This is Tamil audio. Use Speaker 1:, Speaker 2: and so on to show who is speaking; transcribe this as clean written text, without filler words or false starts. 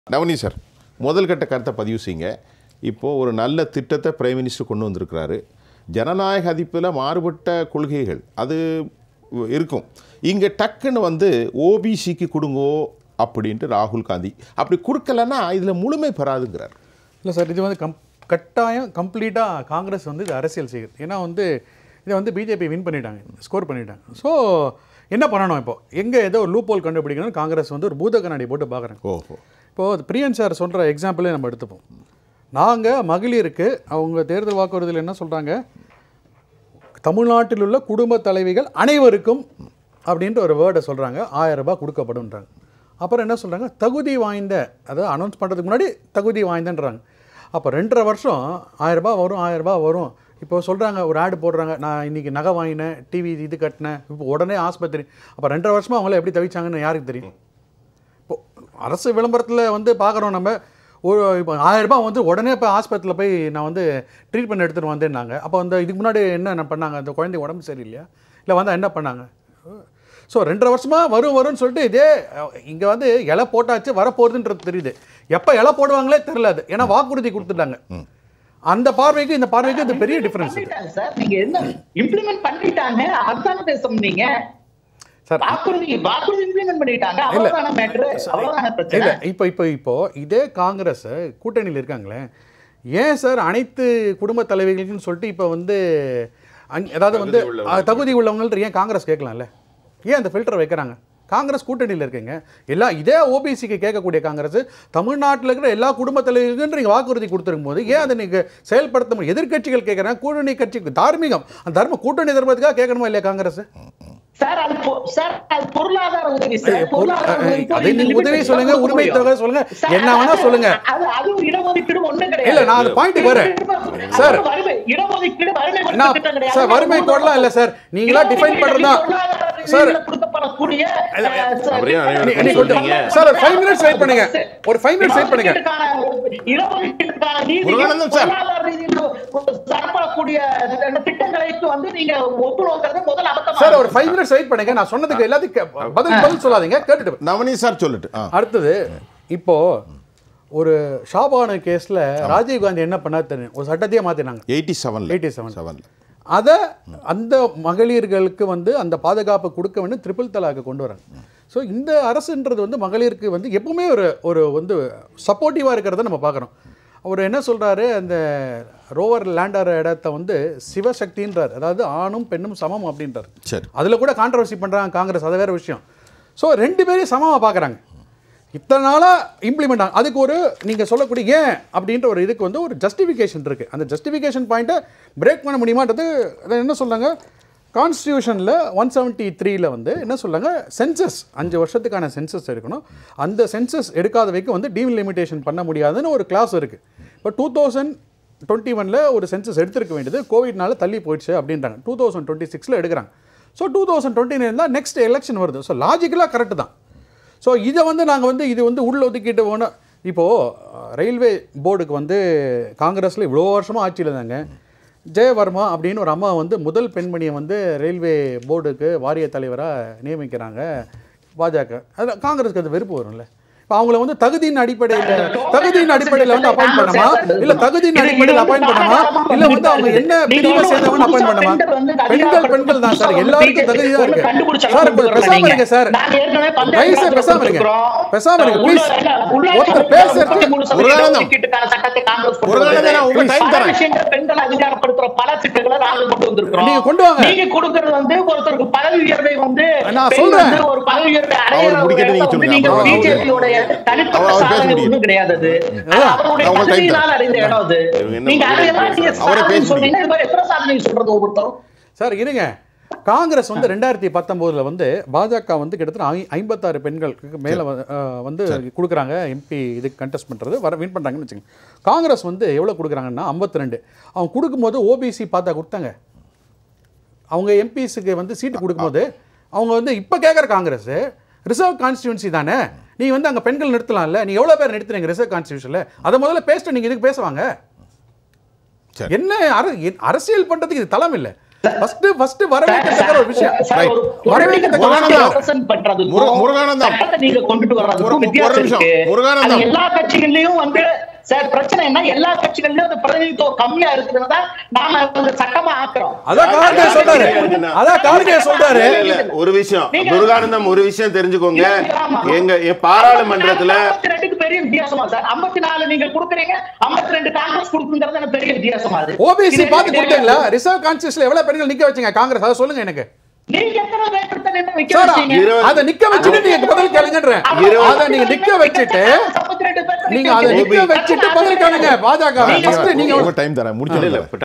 Speaker 1: நவனி சார், முதல் கட்ட கருத்தை பதிவு செய்யுங்க. இப்போது ஒரு நல்ல திட்டத்தை பிரைம் மினிஸ்டர் கொண்டு வந்திருக்கிறாரு. ஜனநாயக அதிப்பில் மாறுபட்ட கொள்கைகள் அது இருக்கும். இங்கே டக்குன்னு வந்து ஓபிசிக்கு கொடுங்கோ அப்படின்ட்டு ராகுல் காந்தி அப்படி கொடுக்கலன்னா இதில் முழுமை பெறாதுங்கிறார்.
Speaker 2: இல்லை சார், இது வந்து கட்டாயம் கம்ப்ளீட்டாக காங்கிரஸ் வந்து இது அரசியல் செய்யுது. ஏன்னா வந்து இதை வந்து பிஜேபி வின் பண்ணிட்டாங்க, ஸ்கோர் பண்ணிட்டாங்க. ஸோ என்ன பண்ணணும் இப்போ? எங்கே ஏதோ ஒரு லூப் ஹோல் கண்டுபிடிக்கணும். காங்கிரஸ் வந்து ஒரு பூத கண்ணாடி போட்டு பார்க்குறாங்க.
Speaker 1: ஓஹோ.
Speaker 2: இப்போது பிரியன் சார் சொல்கிற எக்ஸாம்பிளே நம்ம எடுத்துப்போம். நாங்கள் மகளிருக்கு அவங்க தேர்தல் வாக்குறுதியில் என்ன சொல்கிறாங்க, தமிழ்நாட்டில் உள்ள குடும்ப தலைவிகள் அனைவருக்கும் அப்படின்ட்டு ஒரு வேர்டை சொல்கிறாங்க, 1000 ரூபாய் கொடுக்கப்படும்ன்றாங்க. அப்புறம் என்ன சொல்கிறாங்க, தகுதி வாய்ந்த, அதாவது அனௌன்ஸ் பண்ணுறதுக்கு முன்னாடி தகுதி வாய்ந்தன்றாங்க. அப்போ 2.5 வருஷம் 1000 ரூபாய் வரும் 1000 ரூபாய் வரும். இப்போ சொல்கிறாங்க, ஒரு ஆடு போடுறாங்க, நான் இன்றைக்கி நகை வாங்கினேன், டிவி இது கட்டினேன், இப்போ உடனே ஆஸ்பத்திரி. அப்போ 2.5 வருஷமாக அவங்கள எப்படி தவிச்சாங்கன்னு யாருக்கு தெரியும்? இப்போது அரசு விளம்பரத்தில் வந்து பார்க்குறோம் நம்ம, ஒரு இப்போ 1000 ரூபாய் வந்து உடனே இப்போ ஆஸ்பத்திரியில் போய் நான் வந்து ட்ரீட்மெண்ட் எடுத்துகிட்டு வந்தேன்னாங்க. அப்போ அந்த இதுக்கு முன்னாடி என்ன பண்ணாங்க? அந்த குழந்தை உடம்பு சரியில்லையா, இல்லை வந்தால் என்ன பண்ணாங்க? ஸோ 2.5 வருஷமாக வரும்னு சொல்லிட்டு இதே இங்கே வந்து இலை போட்டாச்சு வரப்போகுதுன்றது தெரியுது. எப்போ இலை போடுவாங்களே தெரியல. அது ஏன்னா வாக்குறுதி கொடுத்துட்டாங்க. அந்த பார்வைக்கு இந்த பார்வைக்கு இது பெரிய டிஃபரன்ஸ்.
Speaker 3: சார் நீங்க என்ன இம்ப்ளிமெண்ட் பண்ணிட்டாங்க அதான் பேசணும். நீங்க சார் வாக்குறுதி இம்ப்ளிமெண்ட் பண்ணிட்டாங்க, அவ்வளவுதான மேட்டர், அவ்வளவுதான பிரச்சனை.
Speaker 2: இல்ல இப்போ இதே காங்கிரஸ் கூட்டணியில் இருக்காங்களே, ஏன் சார் அனைத்து குடும்ப தலைவிகளுக்குன்னு சொல்லிட்டு இப்போ வந்து ஏதாவது வந்து தகுதி உள்ளவங்கள்ட்ட ஏன் காங்கிரஸ் கேட்கலாம்ல? ஏன் அந்த ஃபில்டர் வைக்கிறாங்க? காங்கிரஸ் கூட்டணியில் இருக்கீங்க. எல்லாம் இதே ஓபிசிக்கு கேட்கக்கூடிய காங்கிரஸ் தமிழ்நாட்டில் இருக்கிற எல்லா குடும்ப தலைவர்களுக்கு நீங்கள் வாக்குறுதி கொடுத்துருக்கும் போது ஏன் அதை நீங்கள் செயல்படுத்த முடியும்? எதிர்கட்சிகள் கேட்குறாங்க, கூட்டணி கட்சிக்கு தார்மீகம், அந்த கூட்டணி தர்மத்துக்காக கேட்கணுமா இல்லையா காங்கிரஸ்?
Speaker 3: பொருளாதார உதவி சார்,
Speaker 2: உதவி சொல்லுங்க, உரிமை தொகை சொல்லுங்க, என்ன வேணா சொல்லுங்க.
Speaker 3: அது இடஒதுக்கீடு ஒண்ணு கிடையாது.
Speaker 2: இல்ல நான் அந்த பாயிண்ட் வரேன் சார்.
Speaker 3: இடஒதுக்கீடு
Speaker 2: சார் வறுமை கோடலாம் இல்ல சார், நீங்களா டிஃபைன் பண்றதா சார்?
Speaker 3: கொடுக்கப்படக்கூடிய
Speaker 2: சார் ஒரு 5 மினிட்ஸ் வெயிட் பண்ணுங்க, ஒரு 5 மினிட்ஸ் வெயிட் பண்ணுங்க.
Speaker 3: இடஒதுக்கீடுக்கான பொருளாதார ரீதியில் தரப்படக்கூடிய திட்டங்களுக்கு வந்து நீங்க ஒப்புநோக்கிறது முதல் அபத்தம்
Speaker 2: சார். ஒரு 5 மினிட்ஸ் வெயிட் பண்ணுங்க, நான் சொன்னதுக்கு எல்லாத்துக்கும் பதில் சொல்லாதீங்க, கேட்டுட்டு
Speaker 1: நவனி சார் சொல்லிட்டு. அடுத்தது
Speaker 2: இப்போ ஒரு ஷாபானு கேஸ்ல ராஜீவ் காந்தி என்ன பண்ணா தெரியும், ஒரு சட்டத்தையே மாத்தினாங்க 87. அதை அந்த மகளிர்களுக்கு வந்து அந்த பாதுகாப்பு கொடுக்க வேண்டும், ட்ரிபிள் தலாக்கு கொண்டு வராங்க. ஸோ இந்த அரசுன்றது வந்து மகளிருக்கு வந்து எப்பவுமே ஒரு வந்து சப்போர்ட்டிவாக இருக்கிறத நம்ம பார்க்குறோம். அவர் என்ன சொல்கிறாரு, அந்த ரோவர் லேண்டர் இடத்த வந்து சிவசக்தின்றார், அதாவது ஆணும் பெண்ணும் சமம் அப்படின்றார்.
Speaker 1: சரி,
Speaker 2: அதில் கூட கான்ட்ரவர்சி பண்ணுறாங்க காங்கிரஸ், அது வேறு விஷயம். ஸோ 2 பேரையும் சமமாக பார்க்குறாங்க. இத்தனை நாளாக இம்ப்ளிமெண்ட் ஆகும். அதுக்கு ஒரு நீங்கள் சொல்லக்கூடிய ஏன் அப்படின்ற ஒரு இதுக்கு வந்து ஒரு ஜஸ்டிஃபிகேஷன் இருக்குது. அந்த ஜஸ்டிஃபிகேஷன் பாயிண்ட்டை பிரேக் பண்ண முடியுமான்றது அதை என்ன சொல்கிறாங்க, கான்ஸ்டியூஷனில் 173 வந்து என்ன சொல்கிறாங்க, சென்சஸ் 5 வருஷத்துக்கான சென்சஸ் எடுக்கணும். அந்த சென்சஸ் எடுக்காத வைக்க வந்து டீலிமிட்டேஷன் பண்ண முடியாதுன்னு ஒரு கிளாஸ் இருக்குது. இப்போ 2021 ஒரு சென்சஸ் எடுத்திருக்க வேண்டியது கோவிட்னால தள்ளி போயிடுச்சு அப்படின்றாங்க. 2026 எடுக்கிறாங்க. ஸோ 2029 தான் நெக்ஸ்ட் எலெக்ஷன் வருது. ஸோ லாஜிக்கலாக கரெக்டு தான். ஸோ இதை வந்து நாங்கள் வந்து இது வந்து உள்ள ஒதுக்கிட்டு போனோம். இப்போது ரயில்வே போர்டுக்கு வந்து காங்கிரஸில் இவ்வளோ வருஷமாக ஆட்சியில் தாங்க. ஜெயவர்மா அப்படின்னு ஒரு அம்மா வந்து முதல் பெண்மணியை வந்து ரயில்வே போர்டுக்கு வாரிய தலைவராக நியமிக்கிறாங்க பாஜக. அது காங்கிரஸுக்கு அது வெறுப்பு வரும்ல. இப்போ அவங்கள வந்து தகுதியின் அடிப்படையில் வந்து அப்பாயிண்ட் பண்ணமா, இல்லை தகுதியின் அடிப்படையில் அப்பாயிண்ட் பண்ணமா, இல்லை வந்து அவங்க என்ன பிரிவை சேர்ந்தவங்க அப்பாயிண்ட் பண்ணமா? பெண்கள் தான் சார், எல்லாருக்கும் தகுதி தான் இருக்கு சார். பேசாம இருங்க சார், பேசாம இருங்க ப்ளீஸ். ஒருத்தர் பேசுறது நீங்க கொண்டு வாங்க.
Speaker 3: நீங்க கொடுக்கிறது வந்து ஒருத்தருக்கு பதவி உயர்வை வந்து
Speaker 2: நான் சொல்றேன்,
Speaker 3: ஒரு பதவி உயர்வை அடைய தனிப்பட்ட சாதனை ஒன்றும் கிடையாது. அவருடைய தகுதியினால் அறிந்த இடம் அது. நீங்க அதையெல்லாம் சொன்னீங்கன்னா இது மாதிரி எத்தனை சாதனை சொல்றது ஒவ்வொருத்தரும்?
Speaker 2: சார் இருங்க, காங்கிரஸ் வந்து 2019 வந்து பாஜக வந்து கிட்டத்தட்ட 56 பெண்களுக்கு மேலே வந்து கொடுக்குறாங்க எம்பி இதுக்கு கண்டெஸ்ட் பண்ணுறது வின் பண்ணுறாங்கன்னு வச்சுக்கோங்க. காங்கிரஸ் வந்து எவ்வளோ கொடுக்குறாங்கன்னா 52. அவங்க கொடுக்கும்போது ஓபிசி பார்த்தா கொடுத்தாங்க. அவங்க எம்பிஸுக்கு வந்து சீட்டு கொடுக்கும்போது அவங்க வந்து இப்போ கேட்குற காங்கிரஸ் ரிசர்வ் கான்ஸ்டியூன்சி தானே, நீ வந்து அங்கே பெண்கள் நிறுத்தலாம்ல, நீ எவ்வளோ பேர் நிறுத்துறீங்க ரிசர்வ் கான்ஸ்டியூஷனில், அதை முதல்ல பேசிட்டு நீங்கள் இதுக்கு பேசுவாங்க. என்ன அரசியல் பண்ணுறதுக்கு இது தளம் இல்லை. ஃபர்ஸ்ட் வரவேற்கத்தக்க ஒரு விஷயம்.
Speaker 3: முருகானந்தம் நீங்க கொண்டுட்டு வர்றதுக்கும் வித்தியாசம் இருக்கு. எல்லா கட்சிகள்லயும் வந்து சார் பிரச்சனை என்ன, எல்லா கட்சிகள்லயும் அந்த பிரதிநிதித்துவம் கம்மியா இருக்கிறதா நாம சட்டமா ஆக்குறோம்.
Speaker 2: அதான் கார்கே சொல்றாரு.
Speaker 4: ஒரு விஷயம் முருகானந்தம், ஒரு விஷயம் தெரிஞ்சுக்கோங்க, எங்க பாராளுமன்றத்துல
Speaker 3: 52க்கு பெரிய வித்தியாசமா சார்? 54 நீங்க கொடுக்குறீங்க, 52 காங்கிரஸ் கொடுக்குங்கிறது பெரிய வித்தியாசமா? அது
Speaker 2: ஓபிசி பார்த்து கொடுத்தீங்களா? ரிசர்வ் கான்ஸ்டியூஷன்ல எவ்வளவு பெண்கள் நிக்க வச்சீங்க காங்கிரஸ், அதை சொல்லுங்க எனக்கு.
Speaker 3: நீங்க எத்தனை பேர் நிக்க வச்சீங்க?
Speaker 2: அத நிக்க வச்சிட்டு நீங்க பதில் கேளுங்கன்றேன். அத நீங்க நிக்க வச்சிட்டு நீங்க அத நிக்க வச்சிட்டு பதில் கேளுங்க. பாஜக ஃபர்ஸ்ட் நீங்க
Speaker 1: டைம் தரேன் முடிச்சல.